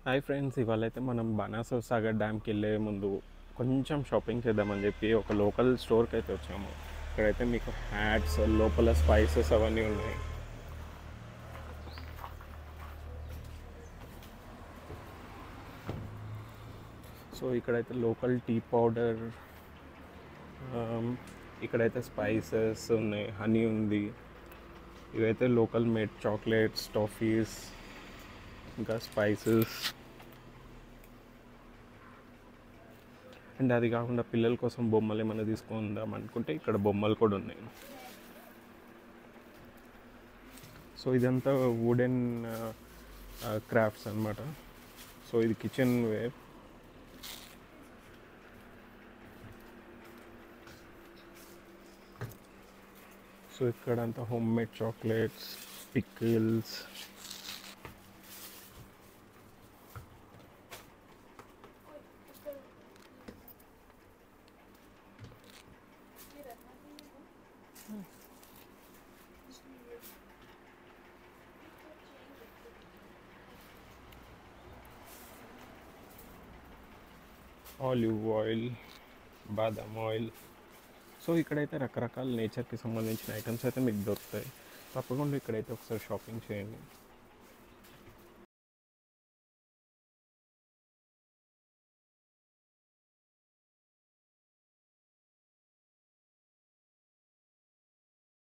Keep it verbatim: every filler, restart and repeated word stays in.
Hi friends, ఇవాళ అయితే మనం బాణాస సాగర్ డ్యామ్కి వెళ్ళే ముందు కొంచెం షాపింగ్ చేద్దామని చెప్పి ఒక లోకల్ స్టోర్కి అయితే వచ్చాము. ఇక్కడైతే మీకు హ్యాట్స్, లోపల స్పైసెస్ అవన్నీ ఉన్నాయి. సో ఇక్కడైతే లోకల్ టీ పౌడర్, ఇక్కడైతే స్పైసెస్ ఉన్నాయి, హనీ ఉంది. ఇవైతే లోకల్ మేడ్ చాక్లెట్స్, టాఫీస్, ఇంకా స్పైసెస్. అండ్ అది కాకుండా పిల్లల కోసం బొమ్మలు ఏమైనా తీసుకుందాం అనుకుంటే ఇక్కడ బొమ్మలు కూడా ఉన్నాయి. సో ఇదంతా వుడెన్ క్రాఫ్ట్స్ అన్నమాట. సో ఇది కిచెన్ వేర్. సో ఇక్కడంతా home made chocolates, pickles, olive oil, బాదం ఆయిల్. సో ఇక్కడైతే రకరకాల నేచర్కి సంబంధించిన ఐటమ్స్ అయితే మీకు దొరుకుతాయి. తప్పకుండా ఇక్కడైతే ఒకసారి షాపింగ్ చేయండి.